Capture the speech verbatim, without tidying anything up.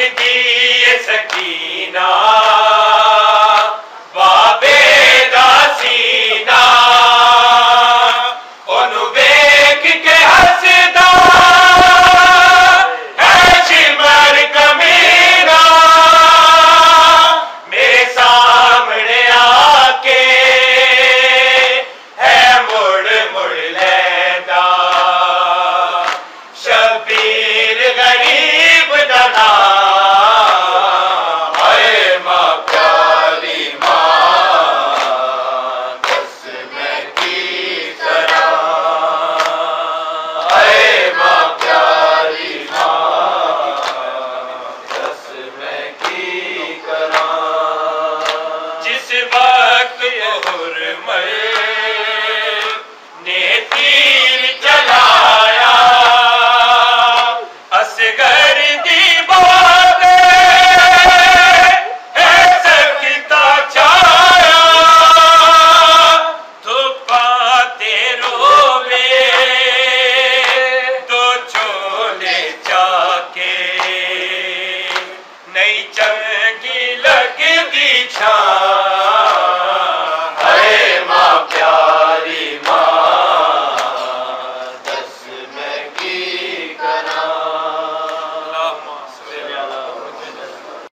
दी ये सकीना बाबे दा सीना ओनू वेख के हसदा है शिमर कमीना मेरे सामने आके है मुड़ मुड़ लेदा शबीर गरीब दा नाम हाय मां प्यारी मां दस मैं की करा हाय मां प्यारी मां दस मैं की करा जिस वक्त हुरमल ने तीर चलाया असगर दी बात है सकता छाया धुप्पा ते रोवे दो छोले जाके नहीं चंगी लगदी छा